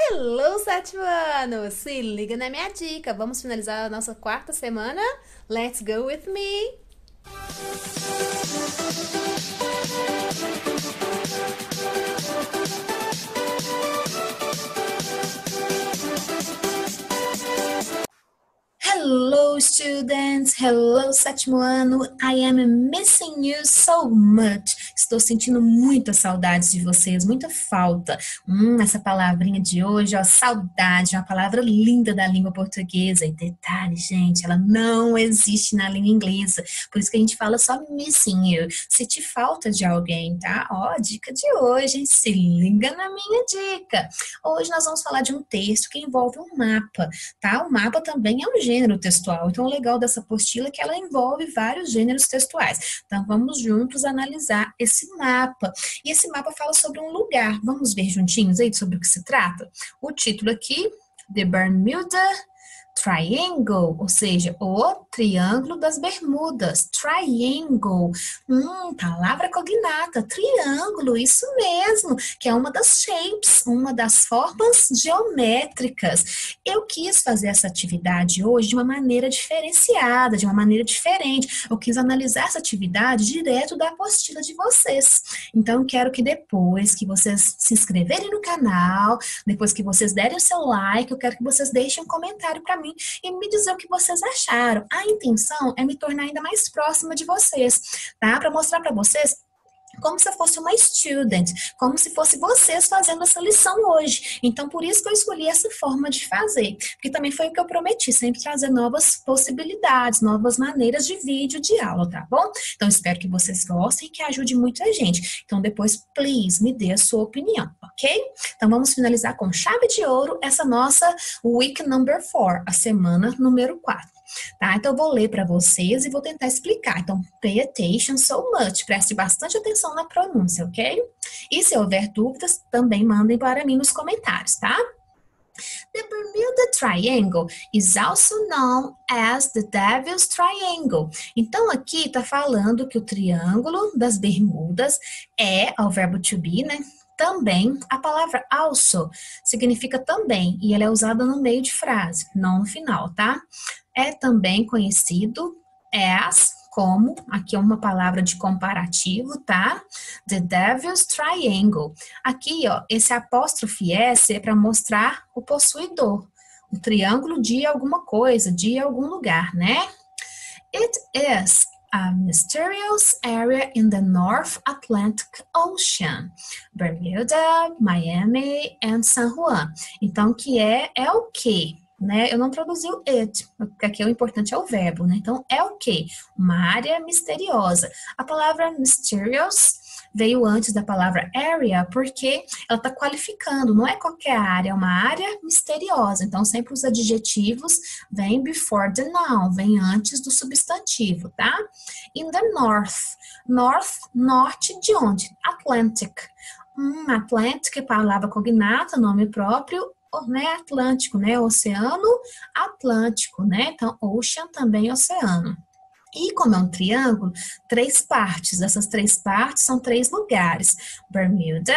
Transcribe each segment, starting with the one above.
Hello, sétimo ano! Se liga na minha dica. Vamos finalizar a nossa quarta semana? Let's go with me! Hello, students! Hello, sétimo ano! I am missing you so much! Estou sentindo muitas saudades de vocês, muita falta. Essa palavrinha de hoje, ó, saudade, é uma palavra linda da língua portuguesa. E detalhe, gente, ela não existe na língua inglesa. Por isso que a gente fala só missing you. Se te falta de alguém, tá? Ó, dica de hoje, hein? Se liga na minha dica. Hoje nós vamos falar de um texto que envolve um mapa, tá? O mapa também é um gênero textual. Então, o legal dessa apostila é que ela envolve vários gêneros textuais. Então, vamos juntos analisar esse mapa. E esse mapa fala sobre um lugar. Vamos ver juntinhos aí sobre o que se trata? O título aqui, The Bermuda Triangle, ou seja, o Triângulo das Bermudas. Triangle, palavra cognata, triângulo, isso mesmo, que é uma das shapes, uma das formas geométricas. Eu quis fazer essa atividade hoje de uma maneira diferenciada, de uma maneira diferente. Eu quis analisar essa atividade direto da apostila de vocês. Então, eu quero que depois que vocês se inscreverem no canal, depois que vocês derem o seu like, eu quero que vocês deixem um comentário para mim e me dizer o que vocês acharam. A intenção é me tornar ainda mais próxima de vocês, tá? Para mostrar para vocês como se eu fosse uma student, como se fosse vocês fazendo essa lição hoje. Então, por isso que eu escolhi essa forma de fazer, porque também foi o que eu prometi, sempre trazer novas possibilidades, novas maneiras de vídeo, de aula, tá bom? Então, espero que vocês gostem e que ajude muito a gente. Então, depois, please, me dê a sua opinião, ok? Então, vamos finalizar com chave de ouro essa nossa week number 4, a semana número 4. Tá? Então, eu vou ler para vocês e vou tentar explicar. Então, pay attention so much. Preste bastante atenção na pronúncia, ok? E se houver dúvidas, também mandem para mim nos comentários, tá? The Bermuda Triangle is also known as the Devil's Triangle. Então, aqui está falando que o Triângulo das Bermudas é, ao verbo to be, né? Também, a palavra also significa também, e ela é usada no meio de frase, não no final, tá? É também conhecido as, como, aqui é uma palavra de comparativo, tá? The Devil's Triangle. Aqui, ó, esse apóstrofe S é para mostrar o possuidor, o triângulo de alguma coisa, de algum lugar, né? It is a mysterious area in the North Atlantic Ocean, Bermuda, Miami and San Juan. Então, que é o quê? Né? Eu não traduzi o it, porque aqui o importante é o verbo, né? Então, é o quê? Uma área misteriosa. A palavra mysterious veio antes da palavra area, porque ela está qualificando, não é qualquer área, é uma área misteriosa. Então, sempre os adjetivos vêm before the noun, vem antes do substantivo, tá? In the north. North, norte de onde? Atlantic. Atlantic é palavra cognata, nome próprio, né, Atlântico, né, Oceano Atlântico, né, então Ocean também é oceano. E como é um triângulo, 3 partes, essas 3 partes são 3 lugares, Bermuda,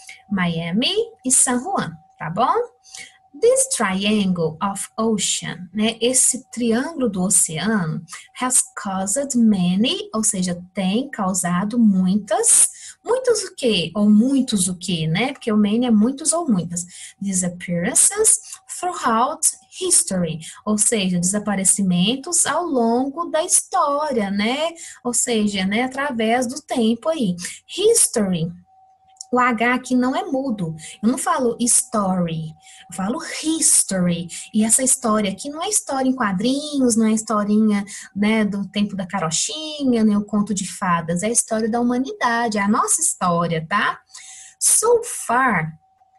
Miami e San Juan, tá bom? This triangle of ocean, né, esse triângulo do oceano, has caused many, ou seja, tem causado muitas o quê? Ou muitos o quê, né? Porque o many é muitos ou muitas. Disappearances throughout history, ou seja, desaparecimentos ao longo da história, né? Ou seja, né, através do tempo aí. History. O H aqui não é mudo. Eu não falo story, eu falo history. E essa história aqui não é história em quadrinhos, não é historinha, né, do tempo da carochinha, nem o conto de fadas. É a história da humanidade, é a nossa história, tá? So far,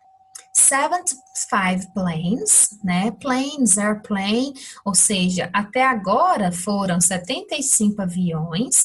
75 planes, né? Planes, airplane, ou seja, até agora foram 75 aviões,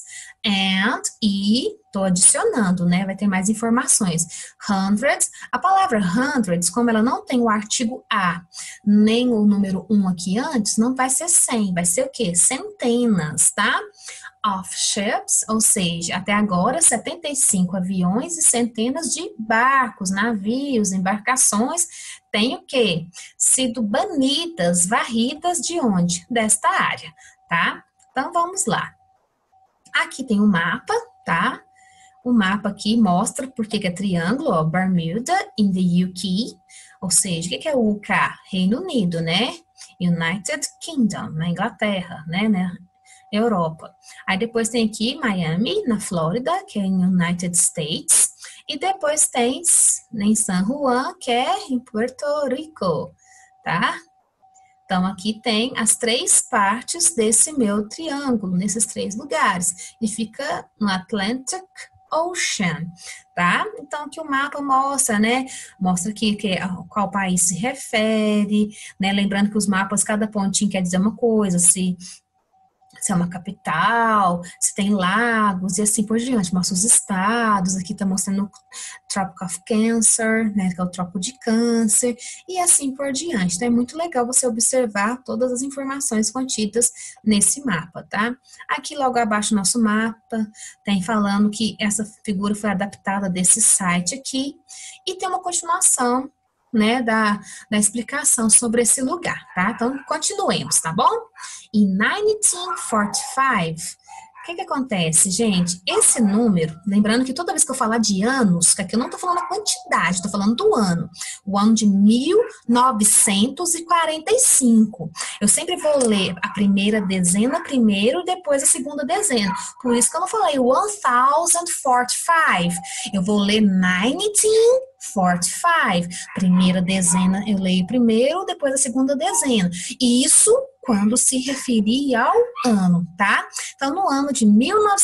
tô adicionando, né? Vai ter mais informações. Hundreds, a palavra hundreds, como ela não tem o artigo a, nem o número 1 aqui antes, não vai ser 100, vai ser o quê? Centenas, tá? Of ships, ou seja, até agora 75 aviões e centenas de barcos, navios, embarcações têm o quê? Sido banidas, varridas de onde? Desta área, tá? Então, vamos lá. Aqui tem um mapa, tá? O mapa aqui mostra por que é triângulo, ó, Bermuda in the UK, ou seja, o que é o UK? Reino Unido, né? United Kingdom, na Inglaterra, né? Europa. Aí depois tem aqui Miami, na Flórida, que é em United States. E depois tem em San Juan, que é em Puerto Rico, tá? Então, aqui tem as 3 partes desse meu triângulo, nesses 3 lugares. E fica no Atlantic Ocean, tá? Então, aqui o mapa mostra, né? Mostra aqui qual país se refere, né? Lembrando que os mapas, cada pontinho quer dizer uma coisa, se é uma capital, se tem lagos e assim por diante. Mostra os estados, aqui tá mostrando o Tropic of Cancer, né, que é o Trópico de Câncer, e assim por diante. Então é muito legal você observar todas as informações contidas nesse mapa, tá? Aqui logo abaixo do nosso mapa, tem falando que essa figura foi adaptada desse site aqui, e tem uma continuação, né, da explicação sobre esse lugar, tá? Então, continuemos, tá bom? Em 1945, o que acontece, gente? Esse número, lembrando que toda vez que eu falar de anos, que aqui eu não tô falando a quantidade, tô falando do ano, o ano de 1945. Eu sempre vou ler a primeira dezena primeiro, depois a segunda dezena. Por isso que eu não falei 1045. Eu vou ler 1945. Primeira dezena eu leio primeiro, depois a segunda dezena. E isso quando se referir ao ano, tá? Então, no ano de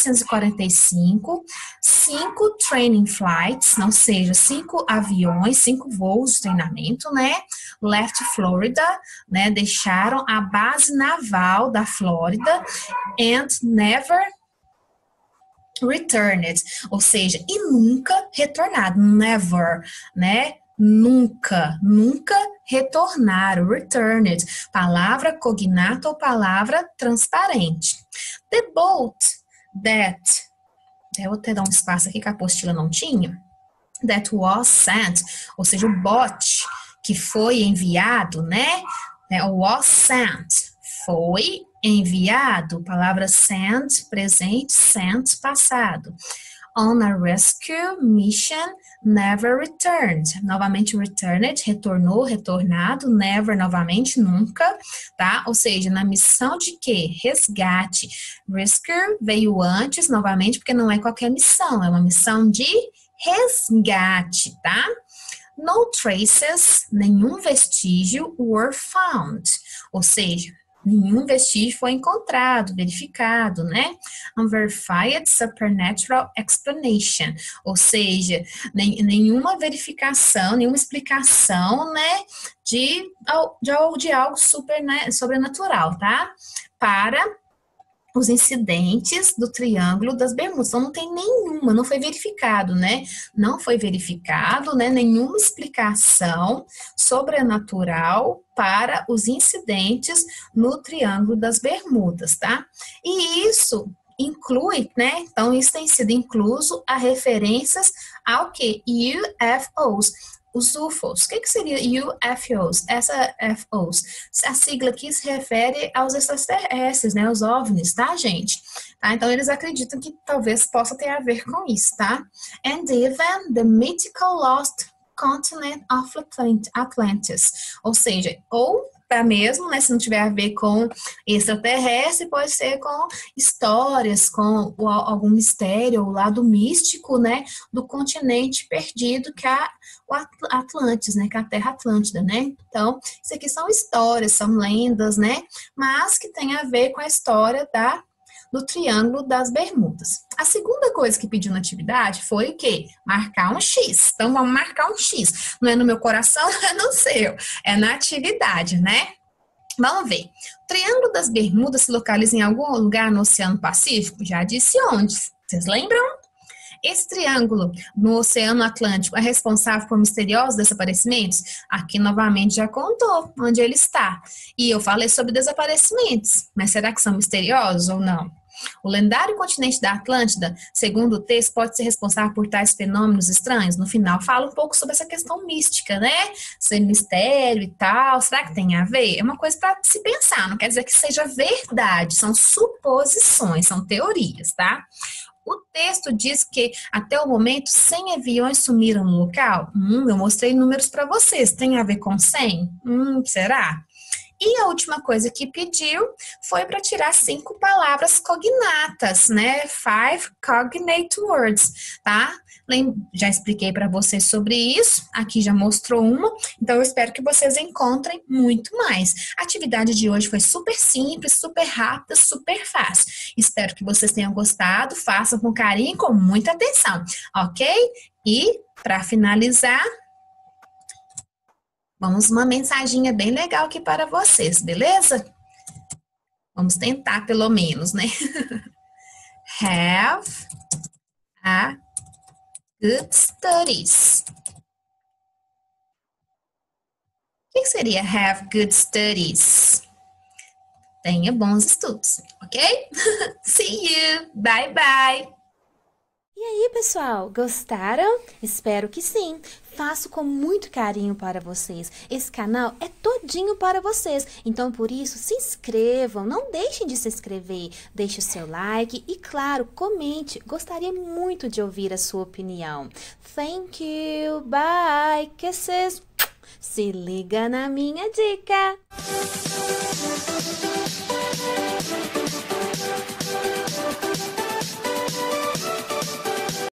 1945, 5 training flights, ou seja, 5 aviões, 5 voos de treinamento, né? Left Florida, né? Deixaram a base naval da Flórida and never returned, ou seja, e nunca retornado, never, né? Nunca retornaram, returned, palavra cognata ou palavra transparente. The boat that, eu vou até dar um espaço aqui que a apostila não tinha, that was sent, ou seja, o bote que foi enviado, né? Was sent, foi enviado, palavra sent, presente, sent, passado. On a rescue mission, never returned. Novamente, returned, retornou, retornado, never, novamente, nunca, tá? Ou seja, na missão de quê? Resgate. Rescue veio antes, novamente, porque não é qualquer missão, é uma missão de resgate, tá? No traces, nenhum vestígio were found. Ou seja, nenhum vestígio foi encontrado, verificado, né? Unverified supernatural explanation, ou seja, nenhuma verificação, nenhuma explicação, né, de algo sobrenatural, tá? Para os incidentes do Triângulo das Bermudas. Então, não tem nenhuma, não foi verificado, né? Não foi verificado, né? Nenhuma explicação sobrenatural para os incidentes no Triângulo das Bermudas, tá? E isso inclui, né? Então, isso tem sido incluso a referências ao que? UFOs. Os UFOs. O que seria UFOs? UFOs. A sigla aqui se refere aos extraterrestres, né? Os OVNIs, tá, gente? Tá? Então, eles acreditam que talvez possa ter a ver com isso, tá? And even the mythical lost continent of Atlantis. Ou seja, ou para mesmo, né, se não tiver a ver com extraterrestre, pode ser com histórias, com algum mistério, o lado místico, né, do continente perdido, que é o Atlantis, né, que é a Terra Atlântida, né? Então, isso aqui são histórias, são lendas, né, mas que tem a ver com a história do Triângulo das Bermudas. A segunda coisa que pediu na atividade foi o quê? Marcar um X. Então, vamos marcar um X. Não é no meu coração, não é no seu. É na atividade, né? Vamos ver. O Triângulo das Bermudas se localiza em algum lugar no Oceano Pacífico? Já disse onde? Vocês lembram? Esse triângulo no Oceano Atlântico é responsável por misteriosos desaparecimentos? Aqui, novamente, já contou onde ele está. E eu falei sobre desaparecimentos. Mas será que são misteriosos ou não? O lendário continente da Atlântida, segundo o texto, pode ser responsável por tais fenômenos estranhos. No final, fala um pouco sobre essa questão mística, né? Ser mistério e tal. Será que tem a ver? É uma coisa para se pensar, não quer dizer que seja verdade, são suposições, são teorias, tá? O texto diz que, até o momento, 100 aviões sumiram no local. Eu mostrei números para vocês. Tem a ver com 100? Será? E a última coisa que pediu foi para tirar 5 palavras cognatas, né? 5 cognate words, tá? Já expliquei para vocês sobre isso, aqui já mostrou uma, então eu espero que vocês encontrem muito mais. A atividade de hoje foi super simples, super rápida, super fácil. Espero que vocês tenham gostado, façam com carinho e com muita atenção, ok? E, para finalizar, vamos uma mensaginha bem legal aqui para vocês, beleza? Vamos tentar pelo menos, né? Have a good studies. O que seria have good studies? Tenha bons estudos, ok? See you! Bye, bye! E aí, pessoal, gostaram? Espero que sim. Faço com muito carinho para vocês. Esse canal é todinho para vocês. Então, por isso, se inscrevam. Não deixem de se inscrever. Deixe o seu like e, claro, comente. Gostaria muito de ouvir a sua opinião. Thank you. Bye. Kisses. Se liga na minha dica.